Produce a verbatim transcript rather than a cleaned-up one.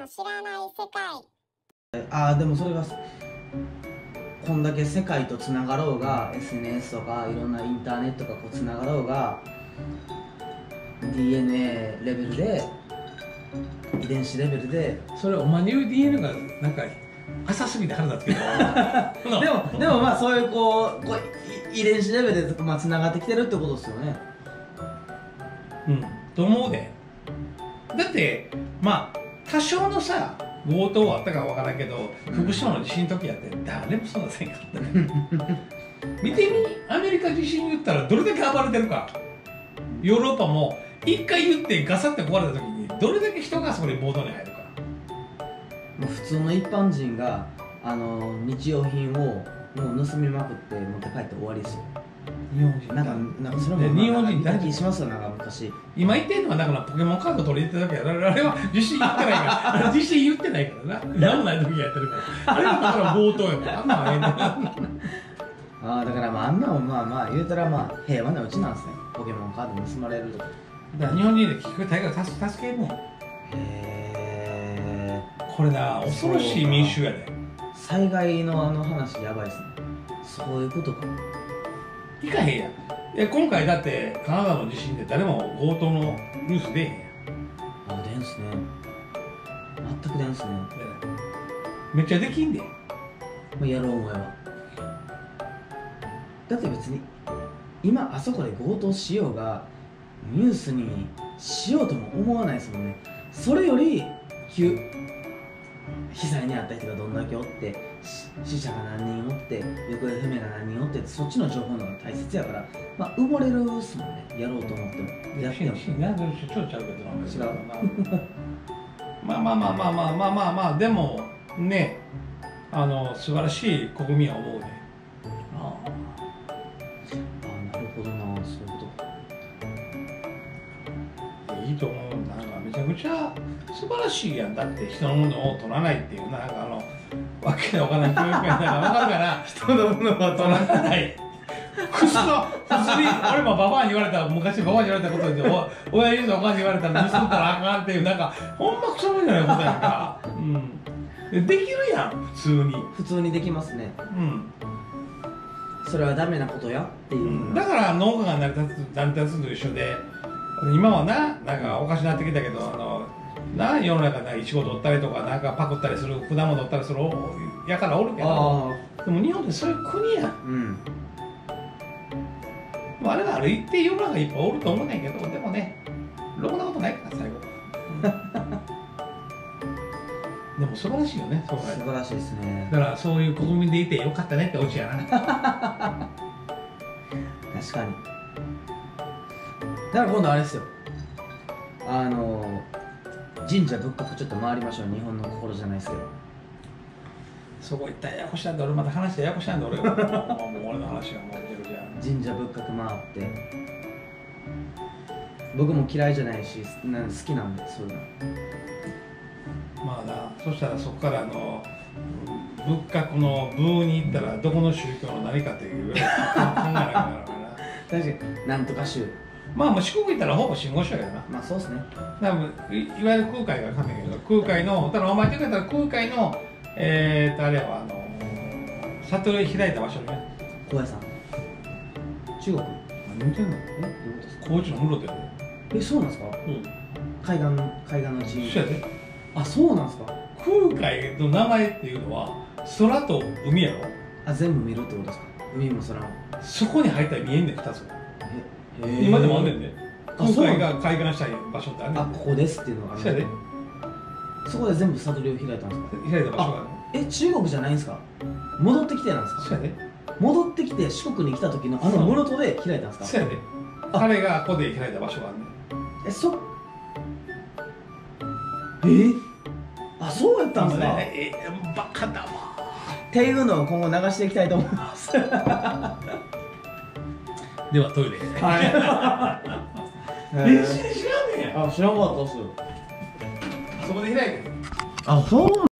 の知らない世界。 ああ、でもそれがこんだけ世界とつながろうが エスエヌエス とかいろんなインターネットがこうつながろうが ディーエヌエー レベルで遺伝子レベルでそれお前に言う ディーエヌエー がなんか浅すぎて腹立つけどでもでもまあそういうこうこう遺伝子レベルでまあつながってきてるってことですよね。 うんと思うで。だってまあ多少のさ強盗はあったかわからんけど、福島の地震の時やって誰もそんなせんかった見てみ、アメリカ地震言ったらどれだけ暴れてるか。ヨーロッパも一回言ってガサって壊れた時にどれだけ人がそこに暴動に入るか。 もう普通の一般人があの日用品をもう盗みまくって持って帰って終わりですよ。 日本人なんかなんかそれも日本人大気しますよ。なんか昔今言ってんのはだからポケモンカード取りに行った時や。あれは実施言ってないからあれ実施言ってないからな。何もない時やってるからあれがだから強盗やからあんなんはええねんああだからまああんなもまあまあ言うたらまあ平和なうちなんですね。ポケモンカード盗まれるとか。 だから日本人で結局大概助助けるねん。 へえ。 これな恐ろしい民衆やで。 災害のあの話やばいですね。そういうことか。 いかへんやん。で今回だってカナダの地震で誰も強盗のニュース出えへんやん。 あ出んすね。全く出んすね。 めっちゃできんで。 まあやろう思えば。だって別に今あそこで強盗しようがニュースにしようとも思わないですもんね。それより被災に遭った人がどんだけおって死者が何人おって行方不明が何人おってそっちの情報の方が大切やから、まあ、埋もれるっすもんね。やろうと思ってもやってもなんでちょっとちゃうけどな。 違うまあまあまあまあまあまあまあまあでもねあの素晴らしい国民は思うね。あああなるほどな。そういうこいいと思う。なんかめちゃくちゃ素晴らしいやん。だって人のものを取らないっていうなんかあのわけのわからない教育やなんかわかるかな。 人のものは取らない。くそ普通に俺もババアに言われた昔ババアに言われたことでお親言うとおかんに言われたら盗んだらあかんっていうなんかほんまくそみたいなことやんか。うん。でできるやん普通に。 普通にできますね。 うん。 それはダメなことやっていう、うん、 だから農家が成り立つ成り立つのと一緒で今はななんかおかしなってきたけどあのな世の中でいちご取ったりとかなんかパクったりする果物取ったりするやからおるけどでも日本ってそういう国やん。うんあれがある一定世の中いっぱいおると思うねんけどでもねろくなことないから最後でも素晴らしいよね。 素晴らしいですね。 だからそういう国民でいてよかったねってオチやな確かに。だから今度あれですよあの神社仏閣ちょっと回りましょう。日本の心じゃないですけどそこ行ったらややこしなんで俺また話してややこしなんで俺もう俺の話はもう出るじゃん。 神社仏閣回って僕も嫌いじゃないしなん好きなんでそういうの。 まあなそしたらそこからあの仏閣の部に行ったらどこの宗教の何かという考えなきゃならんからな。 確かになんとか宗まあもう四国行ったらほぼ真言宗やけどな。 まあそうですね。 だからい, いわゆる空海がかんねんけど空海のただお前って言ったら空海のえーっとあれはあの悟り開いた場所ね。 高野山中国何言ってんの。えどういうことですか。 高知の室でえそうなんですか。 うん海岸海岸の地域。 そうやで。 あそうなんですか。 空海の名前っていうのは空と海やろ。 あ全部見ろってことですか。海も空も。 そこに入ったら見えんねんふたつが。 え今でもあんねんで。 あ空海が開眼した場所ってあるねんで。 あここですっていうのがある。 そうやで。 そこで全部悟りを開いたんですか。 開いた場所がある。 え中国じゃないんですか。戻ってきてなんですか。 そうやで。 戻ってきて四国に来た時のあの室戸で開いたんですか。 そうやで。彼がここで開いた場所があるねん。 えそえー、あそうやったんですか。 えー、バカだわっていうのを今後流していきたいと思いますではトイレはいえ知らんねん。 あ知らんかったっす。 そこで開いてる。 あそう